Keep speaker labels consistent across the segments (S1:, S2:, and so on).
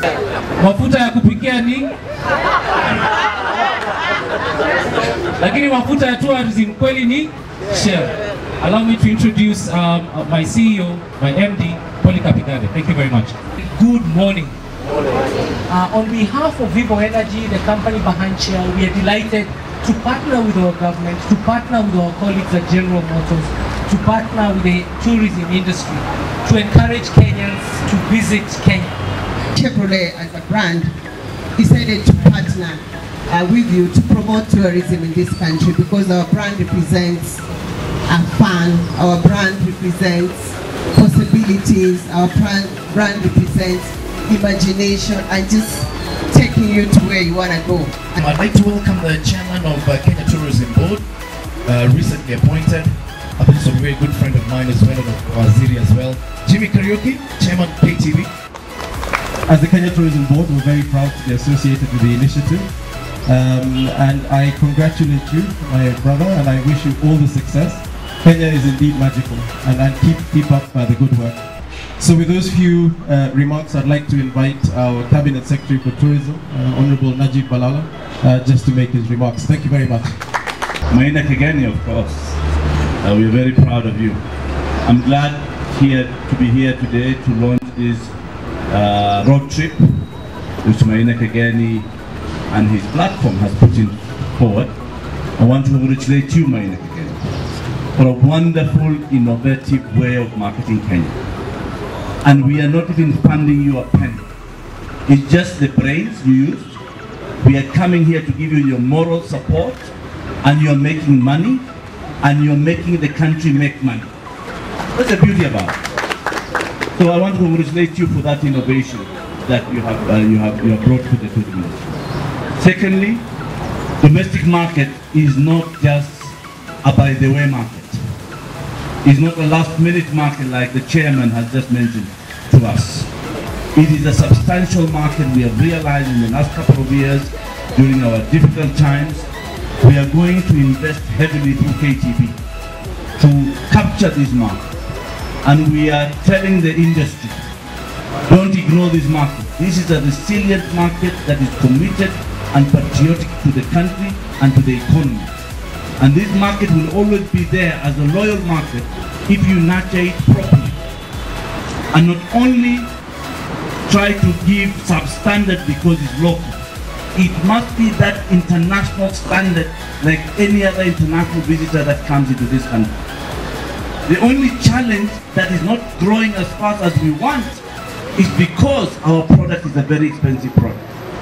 S1: Mafuta ya kupikia ni? Lakini mafuta ya tourism kweli ni Shell. Allow me to introduce my CEO, my MD, Kageni. Thank you very much. Good morning. On behalf of Vivo Energy, the company behind Shell, we are delighted to partner with our government, to partner with our colleagues at General Motors, to partner with the tourism industry, to encourage Kenyans to visit Kenya.
S2: Chevrolet as a brand decided to partner with you to promote tourism in this country because our brand represents fun, our brand represents possibilities, our brand represents imagination and just taking you to where you want to go.
S3: I'd like to welcome the chairman of Kenya Tourism Board, recently appointed. I think he's a very good friend of mine as well, and of Waziri as well. Jimmy Kariuki, chairman KTV.
S4: As the Kenya Tourism Board, we're very proud to be associated with the initiative. And I congratulate you, my brother, and I wish you all the success. Kenya is indeed magical, and keep up the good work. So with those few remarks, I'd like to invite our Cabinet Secretary for Tourism, Honorable Najib Balala, just to make his remarks. Thank you very much.
S5: Maina Kageni, of course. We're very proud of you. I'm glad to be here today to launch this road trip, which Maina Kageni and his platform has put in forward. I want to congratulate you, Maina Kageni, for a wonderful, innovative way of marketing Kenya. And we are not even funding you a penny. It's just the brains you used. We are coming here to give you your moral support, and you're making money, and you're making the country make money. That's the beauty about it. So I want to congratulate you for that innovation that you have brought to the tourism industry. Secondly, domestic market is not just a by-the-way market. It's not a last-minute market like the chairman has just mentioned to us. It is a substantial market. We have realized in the last couple of years, during our difficult times, we are going to invest heavily through KTB to capture this market. And we are telling the industry, don't ignore this market. This is a resilient market that is committed and patriotic to the country and to the economy. And this market will always be there as a loyal market if you nurture it properly. And not only try to give substandard because it's local. It must be that international standard like any other international visitor that comes into this country. The only challenge that is not growing as fast as we want is because our product is a very expensive product.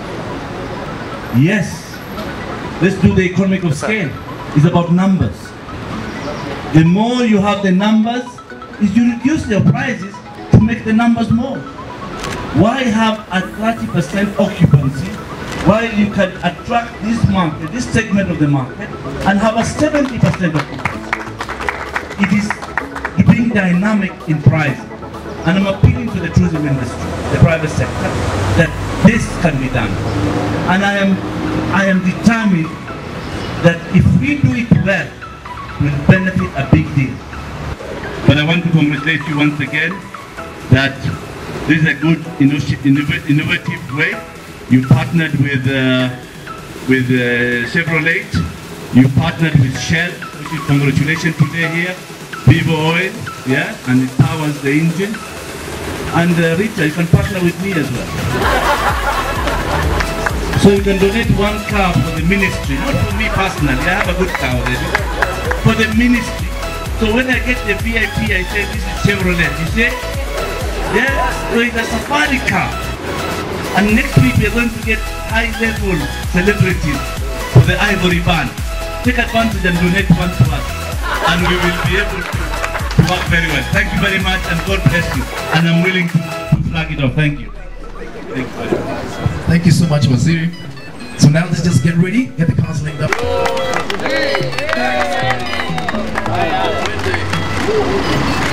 S5: Yes, let's do the economic of scale. It's about numbers. The more you have the numbers, is you reduce your prices to make the numbers more. Why have a 30% occupancy while you can attract this market, this segment of the market, and have a 70% occupancy? It is being dynamic in price. And I'm appealing to the tourism industry, the private sector, that this can be done. And I am determined that if we do it well, we'll benefit a big deal. But I want to congratulate you once again that this is a good innovative way. You partnered with Chevrolet, you partnered with Shell, which is congratulations today here, Vivo Oil, yeah, and it powers the engine. And Rita, you can partner with me as well. So you can donate one car for the ministry, not for me personally, I have a good car already, for the ministry. So when I get the VIP, I say this is Chevrolet. You say, yes, so it's a safari car. And next week we are going to get high-level celebrities for the Ivory Band. Take advantage and donate one to us, and we will be able to work very well. Thank you very much, and God bless you. And I'm willing to flag it off. Thank you. Thank you very much.
S3: Thank you so much, Waziri. So now let's just get ready, get the cars linked up.